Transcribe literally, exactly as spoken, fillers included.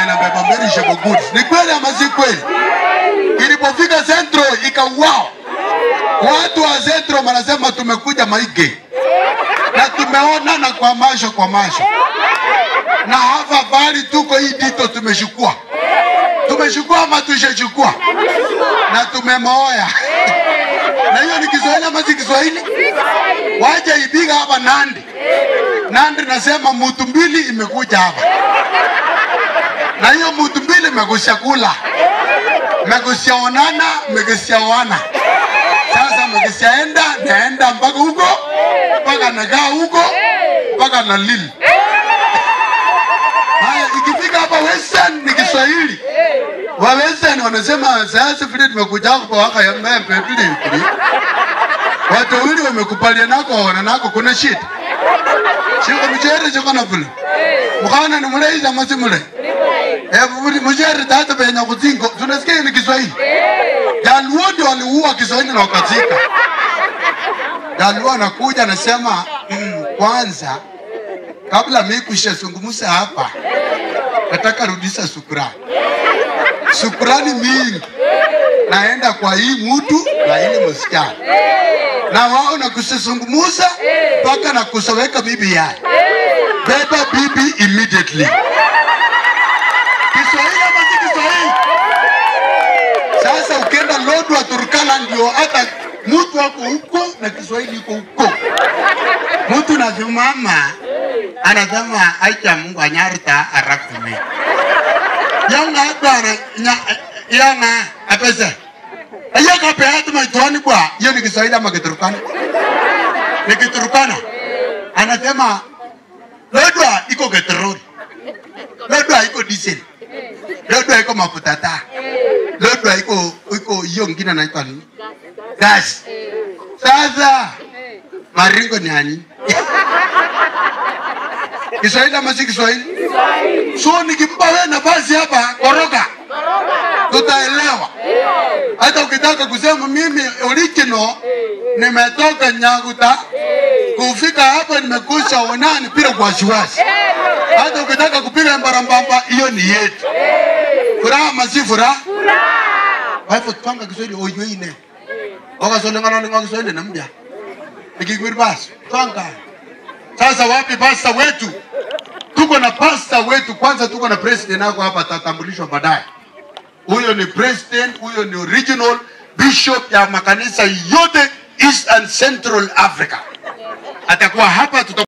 inabeba mbele shebo goods. Ni kweli ama si kweli? Ilipofika Centro ikauao. Watu wa Centro wanasema tumekuja Maige. Na tumeona na kwa macho kwa macho. Na hapa bali tuko hii dito tumeshukua. Tumeshukua ama tushachukua. Na tumemoya. Na hiyo ni Kiswahili ama si Kiswahili? Waje ibiga hapa Nandi. Nandi nasema mtu mbili imekuja hapa. Na hiyo mtu mbili megusia kula. Megusia onana, megusia wana. Sasa megusia enda, naenda mpaka huko, mpaka nagaa huko, mpaka na lili. Haya, ikifika hapa Western ni Kiswahili. Wa Western wanasema sasa vile tumekuja hapo kwa waka ya mbembe vile vile. Watu wawili wamekubalia nako wana nako kuna shit. Sio mjere sio kana vile. Mkhana ni mlei za masi mlei. Eh mjere tata benya kuzingo. Tunasikia ni Kiswahili. Jaluo ndio waliua Kiswahili na wakazika. Jaluo anakuja anasema mm, kwanza kabla mimi kushazungumza hapa nataka rudisha shukrani. Shukrani mingi naenda kwa hii mtu na ile msichana. Na wao na kusizungumza mpaka na kusaweka bibi yake. Beba bibi immediately. Kiswahili ama si Kiswahili? Sasa ukienda Lord wa Turkana ndio hata mtu wako huko na Kiswahili iko huko. Mtu na mama anasema acha Mungu anyarita Arap Kemei. Yanga bwana yanga apesa. Ayaka pe hatu maitwani kwa hiyo ni Kiswahili ama Kiturkana? Ni Kiturkana. Anasema Lodwa iko petroli. Lodwa iko diesel. Lodwa iko mafuta taa. Lodwa iko iko hiyo ngine inaitwa nini? Gas. Sasa maringo ni nani? Kiswahili ama si Kiswahili? So nikimpa wewe nafasi hapa koroga. Tutaelewa. Hata ukitaka kusema mimi original nimetoka Nyaguta kufika hapa nimekusha onani bila wasiwasi. Hata ukitaka kupiga mbarambamba hiyo ni yetu. Furaha masifura. Furaha. Hapo tupanga Kiswahili oyoine. Wakasole ngana ngana Kiswahili na mbya. Nikigwiri basi. Tupanga. Sasa wapi pasta wetu? Tuko na pasta wetu kwanza, tuko na president wako hapa atatambulishwa baadaye. Huyo ni president, huyo ni original bishop ya makanisa yote East and Central Africa. Atakuwa hapa tuta